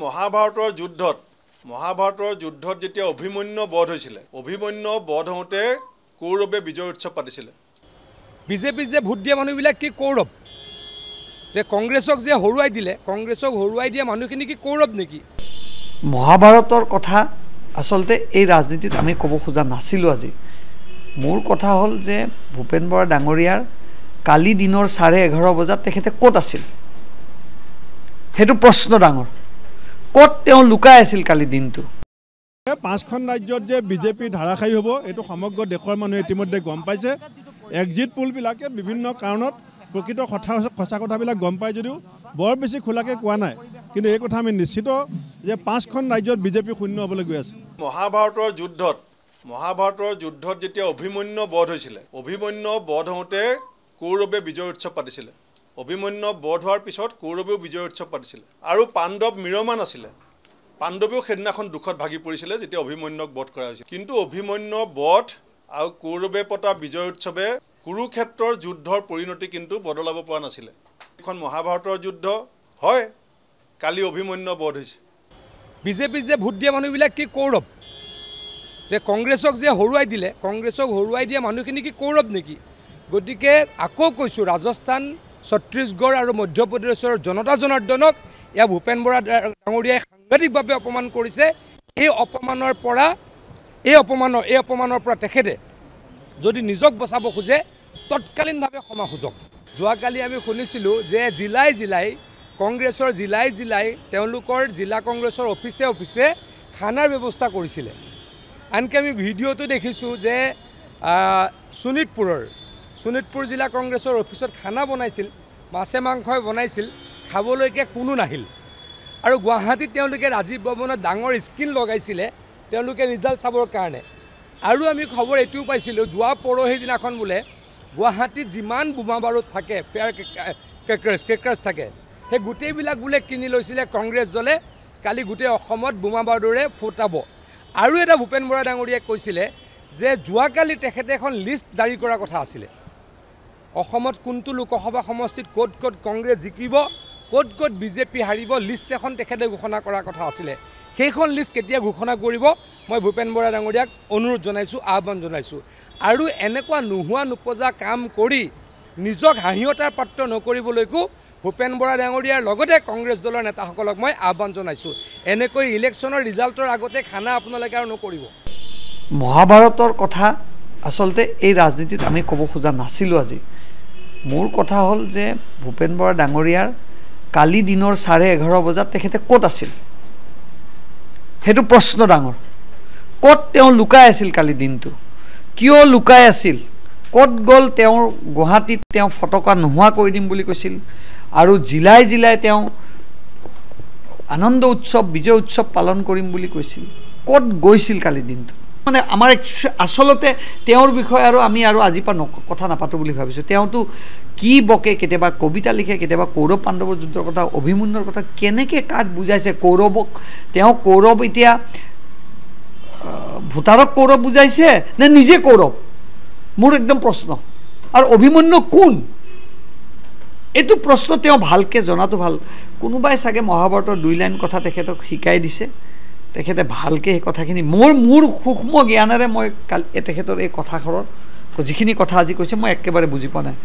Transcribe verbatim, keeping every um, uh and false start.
মহাভাৰতৰ যুদ্ধত মহাভাৰতৰ যুদ্ধত যেতিয়া অভিমন্যু বধ হৈছিল অভিমন্যু বধ হওঁতে কৌৰৱে বিজয় উৎসৱ পাতিছিল। বিজেপি যে ভোট দিয়া মানুহবিলাক কি কৌৰৱ যে কংগ্ৰেছক যে হৰুৱাই দিলে কংগ্ৰেছক হৰুৱাই দিয়া মানুহখিনি কি কৌৰৱ নেকি? মহাভাৰতৰ কথা আসলতে এই ৰাজনীতিত আমি ক'ব খোজা নাছিলোঁ। আজি মোৰ কথা হ'ল যে ভূপেন বৰা ডাঙৰীয়াৰ কালি দিনৰ চাৰে এঘাৰ বজাত তেখেতে ক'ত আছিল সেইটো প্ৰশ্ন ডাঙৰ। ক'ত তেওঁ লুকাই আছিল কালি দিনটো? পাঁচখন ৰাজ্যত যে বিজেপি ধাৰাশায়ী হ'ব এইটো সমগ্ৰ দেশৰ মানুহে ইতিমধ্যে গম পাইছে। এক্সিট পোলবিলাকে বিভিন্ন কাৰণত প্ৰকৃত কথা সঁচা কথাবিলাক গম পায় যদিও বৰ বেছি খোলাকৈ কোৱা নাই, কিন্তু এই কথা আমি নিশ্চিত যে পাঁচখন ৰাজ্যত বিজেপি শূন্য হ'বলৈ গৈ আছে। মহাভাৰতৰ যুদ্ধত মহাভাৰতৰ যুদ্ধত যেতিয়া অভিমন্যু বধ হৈছিল অভিমন্যু বধ হওঁতে কৌৰৱে বিজয় উৎসৱ পাতিছিল। অভিমন্যু বধ হোৱাৰ পিছত কৌৰৱেও বিজয় উৎসৱ পাতিছিল আৰু পাণ্ডৱ মিৰমান আছিলে। পাণ্ডৱেও সেইদিনাখন দুখত ভাগি পৰিছিলে যেতিয়া অভিমন্যুক বধ কৰা হৈছিল। কিন্তু অভিমন্যু বধ আৰু কৌৰৱে পতা বিজয় উৎসৱে কুৰুক্ষেত্ৰৰ যুদ্ধৰ পৰিণতি কিন্তু বদলাব পৰা নাছিলে। এখন মহাভাৰতৰ যুদ্ধ হয়, কালি অভিমন্যু বধ হৈছে। বিজেপি যে ভোট দিয়া মানুহবিলাক কি কৌৰৱ যে কংগ্ৰেছক যে হৰুৱাই দিলে কংগ্ৰেছক হৰুৱাই দিয়া মানুহখিনি কি কৌৰৱ নেকি? গতিকে আকৌ কৈছোঁ, ৰাজস্থান, ছত্তীশগড় আৰু মধ্যপ্ৰদেশৰ জনতা জনাৰ্দনক এয়া ভূপেন বৰা ডাঙৰীয়াই সাংঘাতিকভাৱে অপমান কৰিছে। এই অপমানৰ পৰা এই অপমানৰ এই অপমানৰ পৰা তেখেতে যদি নিজক বচাব খোজে তৎকালীনভাৱে ক্ষমা খোজক। যোৱাকালি আমি শুনিছিলোঁ যে জিলাই জিলাই কংগ্ৰেছৰ জিলাই জিলাই তেওঁলোকৰ জিলা কংগ্ৰেছৰ অফিচে অফিচে খানাৰ ব্যৱস্থা কৰিছিলে। আনকি আমি ভিডিঅ'টো দেখিছোঁ যে শোণিতপুৰৰ শোণিতপুৰ জিলা কংগ্ৰেছৰ অফিচত খানা বনাইছিল, মাছে মাংসই বনাইছিল, খাবলৈকে কোনো নাহিল। আৰু গুৱাহাটীত তেওঁলোকে ৰাজীৱ ভৱনত ডাঙৰ স্ক্ৰীণ লগাইছিলে তেওঁলোকে ৰিজাল্ট চাবৰ কাৰণে। আৰু আমি খবৰ এইটোও পাইছিলোঁ যোৱা পৰহি দিনাখন বোলে গুৱাহাটীত যিমান বোমা বাৰুদ থাকে, ফেয়াৰ কেক্ৰাছ কেক্ৰাছ থাকে, সেই গোটেইবিলাক বোলে কিনি লৈছিলে কংগ্ৰেছ দলে কালি গোটেই অসমত বোমা বাৰুদেৰে ফুটাব। আৰু এটা ভূপেন বৰা ডাঙৰীয়াই কৈছিলে যে যোৱাকালি তেখেতে এখন লিষ্ট জাৰি কৰাৰ কথা আছিলে। অসমত কোনটো লোকসভা সমষ্টিত ক'ত ক'ত কংগ্ৰেছ জিকিব, ক'ত ক'ত বিজেপি হাৰিব, লিষ্ট এখন তেখেতে ঘোষণা কৰাৰ কথা আছিলে। সেইখন লিষ্ট কেতিয়া ঘোষণা কৰিব মই ভূপেন বৰা ডাঙৰীয়াক অনুৰোধ জনাইছোঁ, আহ্বান জনাইছোঁ। আৰু এনেকুৱা নোহোৱা নোপজা কাম কৰি নিজক হাঁহিয়তাৰ পাত্ৰ নকৰিবলৈকো ভূপেন বৰা ডাঙৰীয়াৰ লগতে কংগ্ৰেছ দলৰ নেতাসকলক মই আহ্বান জনাইছোঁ। এনেকৈ ইলেকশ্যনৰ ৰিজাল্টৰ আগতে খানা আপোনালোকে আৰু নকৰিব। মহাভাৰতৰ কথা আচলতে এই ৰাজনীতিত আমি ক'ব খোজা নাছিলোঁ। আজি মোৰ কথা হ'ল যে ভূপেন বৰা ডাঙৰীয়াৰ কালি দিনৰ চাৰে এঘাৰ বজাত তেখেতে ক'ত আছিল সেইটো প্ৰশ্ন ডাঙৰ। ক'ত তেওঁ লুকাই আছিল কালি দিনটো? কিয় লুকাই আছিল? ক'ত গ'ল? তেওঁৰ গুৱাহাটীত তেওঁ ফটকা নোহোৱা কৰি দিম বুলি কৈছিল আৰু জিলাই জিলাই তেওঁ আনন্দ উৎসৱ বিজয় উৎসৱ পালন কৰিম বুলি কৈছিল। ক'ত গৈছিল কালি দিনটো? মানে আমাৰ আচলতে তেওঁৰ বিষয়ে আৰু আমি আৰু আজিৰ পৰা কথা নাপাতোঁ বুলি ভাবিছোঁ। তেওঁতো কি বকে, কেতিয়াবা কবিতা লিখে, কেতিয়াবা কৌৰৱ পাণ্ডৱৰ যুদ্ধৰ কথা, অভিমন্যুৰ কথা কেনেকৈ কাক বুজাইছে কৌৰৱক। তেওঁ কৌৰৱ এতিয়া ভোটাৰক কৌৰৱ বুজাইছে নে নিজে কৌৰৱ? মোৰ একদম প্ৰশ্ন। আৰু অভিমন্যু কোন এইটো প্ৰশ্ন তেওঁ ভালকৈ জনাটো ভাল। কোনোবাই চাগে মহাভাৰতৰ দুই লাইন কথা তেখেতক শিকাই দিছে, তেখেতে ভালকৈ সেই কথাখিনি মোৰ মোৰ সূক্ষ্ম জ্ঞানেৰে মই কালি তেখেতৰ এই কথাষাৰৰ যিখিনি কথা আজি কৈছে মই একেবাৰে বুজি পোৱা নাই।